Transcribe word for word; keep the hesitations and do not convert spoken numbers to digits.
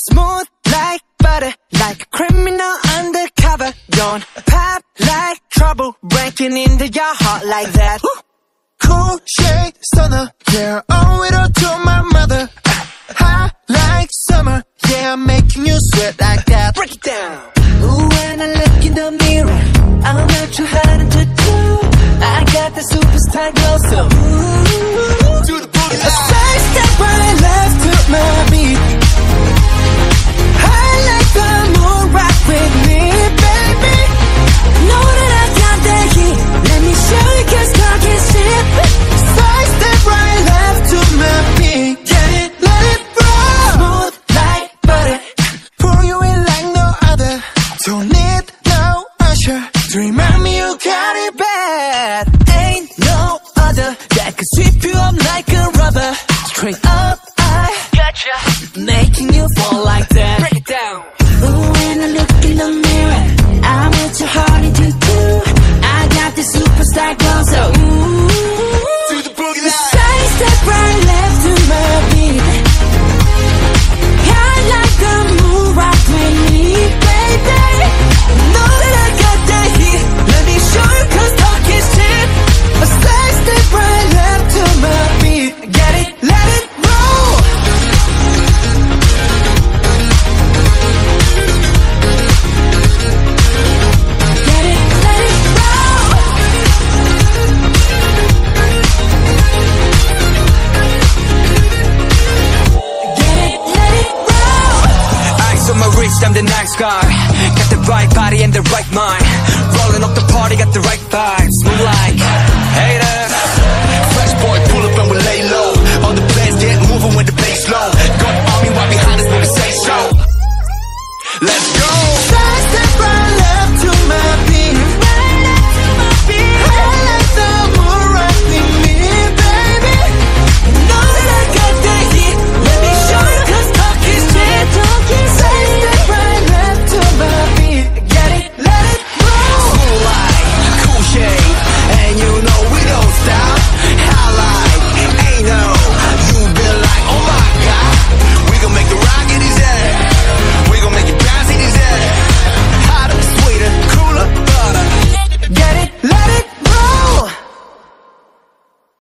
Smooth like butter, like a criminal undercover. Don't pop like trouble, breaking into your heart like that. Cool shade stunner, yeah, owe it all to my mother. Hot like summer, yeah, I'm making you sweat like that. Break it down. Ooh, when I look in the mirror, I'm not too hard to do. I got the superstar glow, so ooh, Do the boogie a side step right left to my beat. I like the moon rock with me, baby. Know that I got that heat. Let me show you, cause talk is cheap. Side step right left to my beat. Get it, let it roll. Smooth like butter, Pour you in like no other. Don't need no Usher to remind me you got it bad. ain't no other that could sweep you up like a rubber. Straight up, I gotcha, making you fall like that. Break it down. Ooh, when I look in the mirror, I'm what your heart into do. I got the superstar glow, so ooh, Do the boogie line. side step right left to my beat. I like the moon rock with me, baby. Know that I got that heat. Let me show you, cause talk is cheap. A side step right left to my beat. Get it, let it roll. Get it, let it roll. Get it, let it roll. Eyes on my wrist, I'm the nice guy. Got the right body and the right mind. Rolling up the party, got the right vibes. Move like